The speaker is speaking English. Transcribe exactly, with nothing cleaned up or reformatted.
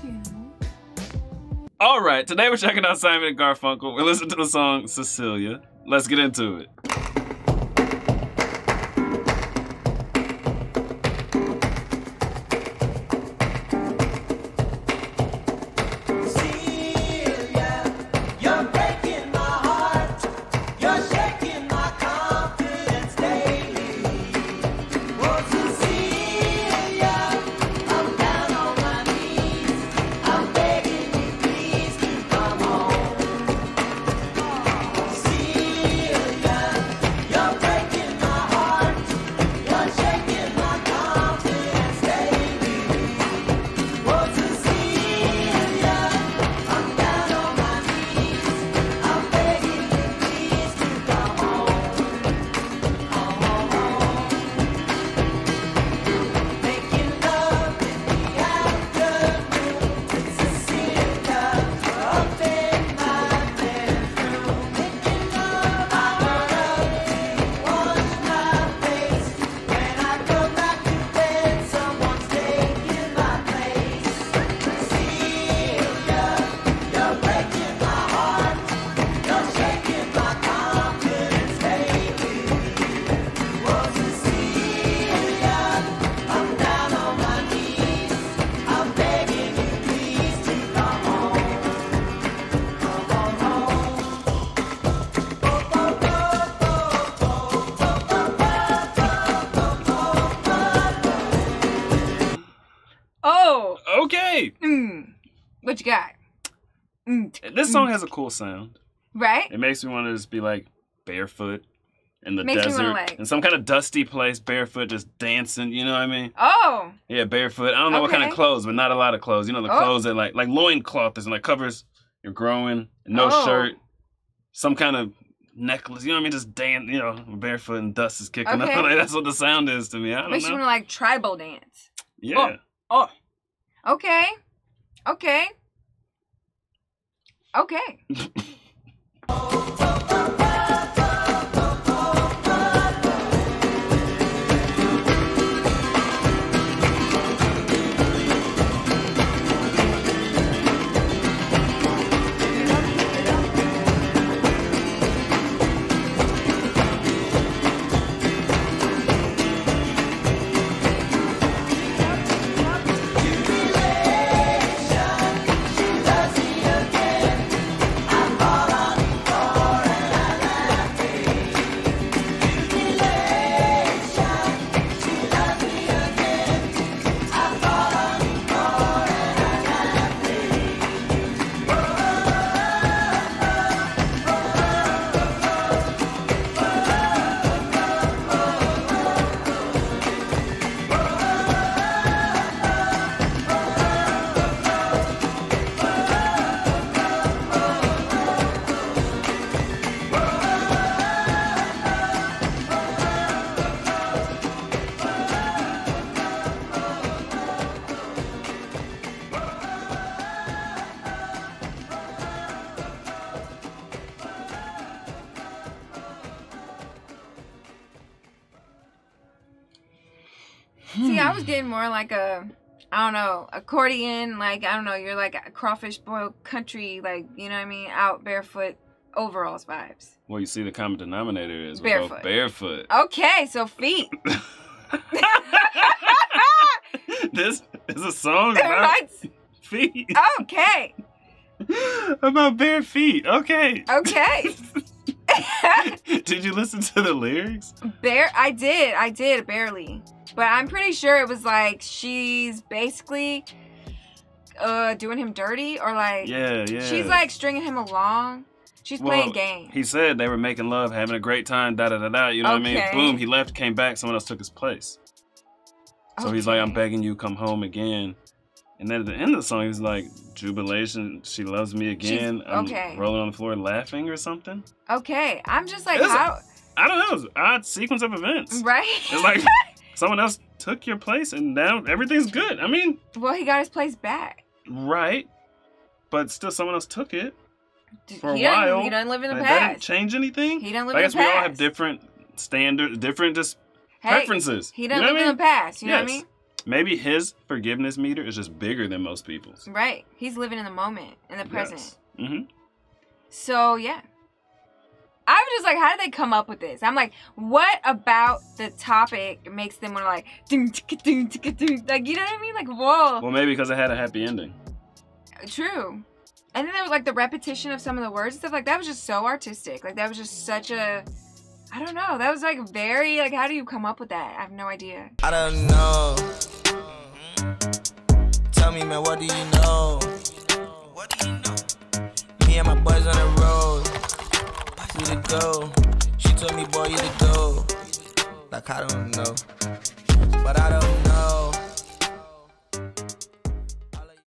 you. All right, today we're checking out Simon and Garfunkel. We're listening to the song Cecilia. Let's get into it. Okay. Mm. What you got? Mm. This song has a cool sound. Right? It makes me want to just be like barefoot in the makes desert. Me like... In some kind of dusty place, barefoot, just dancing, you know what I mean? Oh. Yeah, barefoot. I don't know okay. what kind of clothes, but not a lot of clothes. You know, the oh. clothes that like, like loincloth is like covers you're growing, no oh. shirt, some kind of necklace, you know what I mean? Just dance, you know, barefoot and dust is kicking okay. up. Like, that's what the sound is to me. I don't makes know. you want to like tribal dance. Yeah. Oh. oh. Okay. Okay. Okay. See, I was getting more like a, I don't know, accordion, like, I don't know, you're like a crawfish boiled country, like, you know what I mean, out barefoot overalls vibes. Well, you see the common denominator is barefoot. Both barefoot. Okay, so feet. This is a song about feet. Okay. About bare feet. Okay. Okay. Did you listen to the lyrics? Bare, I did. I did, barely. But I'm pretty sure it was like she's basically uh, doing him dirty or like... Yeah, yeah. She's like stringing him along. She's well, playing games. He said they were making love, having a great time, da-da-da-da. You know okay. what I mean? Boom, he left, came back, someone else took his place. So okay. he's like, I'm begging you, come home again. And then at the end of the song, he's like, jubilation, she loves me again. She's, I'm okay. rolling on the floor laughing or something. Okay, I'm just like, how... I don't know, it's an odd sequence of events. Right? It's like... Someone else took your place and now everything's good. I mean... Well, he got his place back. Right. But still someone else took it for he a while. Doesn't, he doesn't live in the that past. That didn't change anything? He doesn't live I in the past. guess we all have different standards, different just hey, preferences. He doesn't you know live I mean? in the past. You yes. know what I mean? Maybe his forgiveness meter is just bigger than most people's. Right. He's living in the moment, in the present. Yes. Mm-hmm. So, yeah. I was just like, how did they come up with this? I'm like, what about the topic makes them want to like, ding, ticka, ding, ticka, ding. Like, you know what I mean? Like, whoa. Well, maybe because it had a happy ending. True. And then there was like the repetition of some of the words and stuff. Like, that was just so artistic. Like, that was just such a... I don't know. That was like very, like, how do you come up with that? I have no idea. I don't know. Tell me, man, what do you know? What do you know? Me and my boys on the road. We to go. She told me, boy, you to go. Like, I don't know. But I don't know.